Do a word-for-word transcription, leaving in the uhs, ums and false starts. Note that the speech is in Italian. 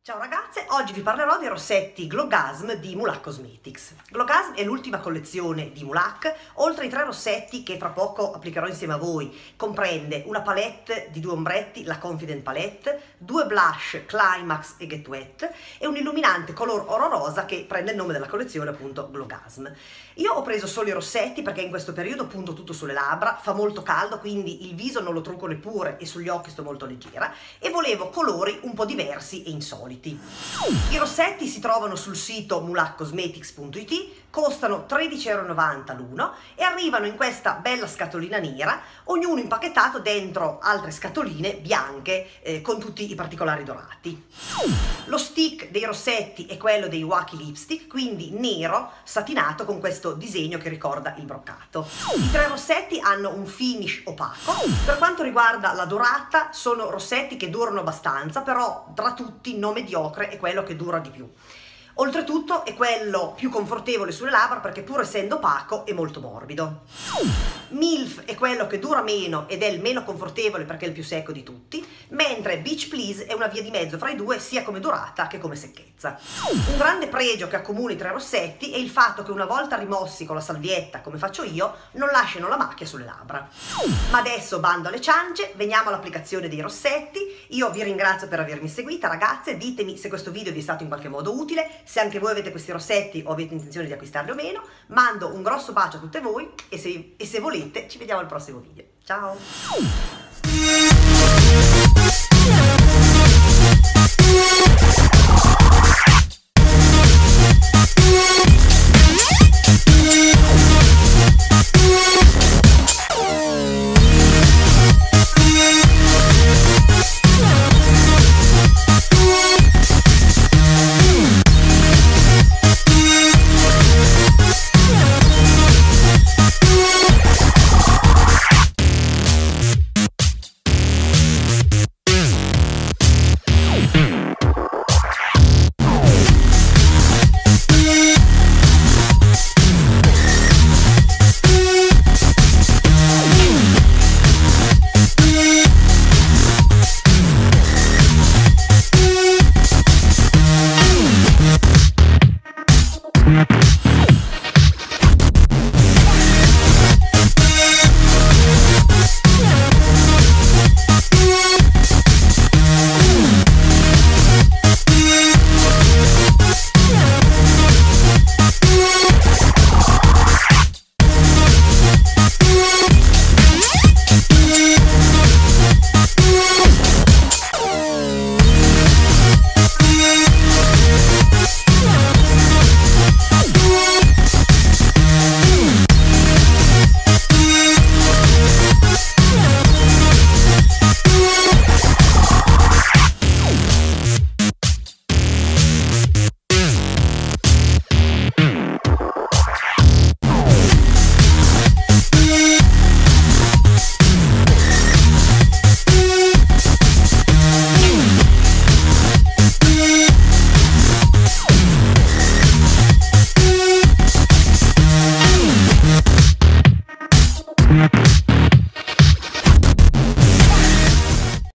Ciao ragazze, oggi vi parlerò dei rossetti Glowgasm di Mulac Cosmetics. Glowgasm è l'ultima collezione di Mulac. Oltre ai tre rossetti che fra poco applicherò insieme a voi, comprende una palette di due ombretti, la Confident Palette, due blush Climax e Get Wet e un illuminante color oro rosa che prende il nome della collezione, appunto Glowgasm. Io ho preso solo i rossetti perché in questo periodo punto tutto sulle labbra, fa molto caldo, quindi il viso non lo trucco neppure e sugli occhi sto molto leggera, e volevo colori un po' diversi e insoliti. I rossetti si trovano sul sito mulac cosmetics punto it, costano tredici e novanta euro l'uno e arrivano in questa bella scatolina nera, ognuno impacchettato dentro altre scatoline bianche eh, con tutti i particolari dorati. Lo stick dei rossetti è quello dei Wacky Lipstick, quindi nero satinato con questo disegno che ricorda il broccato. I tre rossetti hanno un finish opaco. Per quanto riguarda la dorata, sono rossetti che durano abbastanza, però tra tutti non mediocre è quello che dura di più. Oltretutto è quello più confortevole sulle labbra perché pur essendo opaco è molto morbido. Milf è quello che dura meno ed è il meno confortevole perché è il più secco di tutti, mentre Beach Please è una via di mezzo fra i due sia come durata che come secchezza. Un grande pregio che accomuna i tre rossetti è il fatto che una volta rimossi con la salvietta, come faccio io, non lasciano la macchia sulle labbra. Ma adesso bando alle ciance, veniamo all'applicazione dei rossetti. Io vi ringrazio per avermi seguita, ragazze, ditemi se questo video vi è stato in qualche modo utile, se anche voi avete questi rossetti o avete intenzione di acquistarli o meno. Mando un grosso bacio a tutte voi e se, e se volete ci vediamo al prossimo video. Ciao!